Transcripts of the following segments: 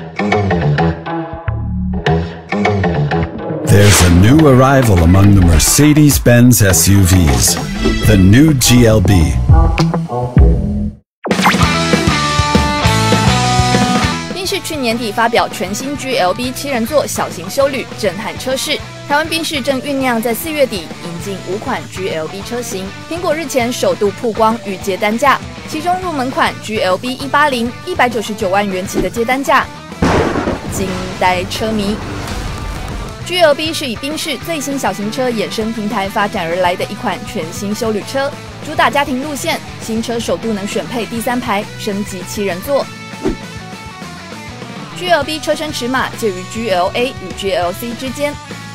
There's a new arrival among the Mercedes-Benz SUVs, the new GLB. 宾士去年底发表全新 GLB 7人座小型休旅，震撼车市。台湾宾士正酝酿在4月底引进5款 GLB 车型。苹果日前首度曝光预接单价，其中入门款 GLB 180 199万元起的接单价，惊呆车迷。GLB 是以宾士最新小型车衍生平台发展而来的一款全新休旅车，主打家庭路线。新车首度能选配第3排，升级7人座。GLB 车身尺码介于 GLA 与 GLC 之间。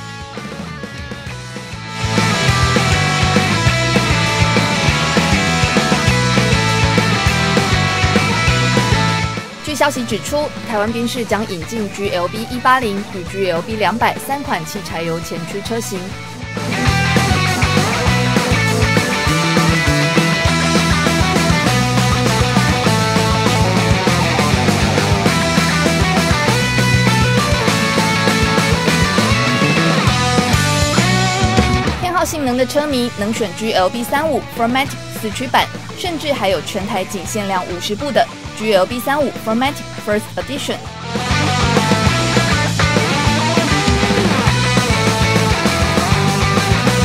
据消息指出，台湾宾士将引进 GLB 180与 GLB 200 3款汽柴油前驱车型。偏好性能的车迷能选 GLB 35 4MATIC 4驱版，甚至还有全台仅限量50部的 GLB 35 4MATIC First Edition。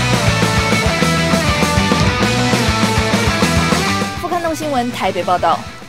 富刊动新闻台北报道。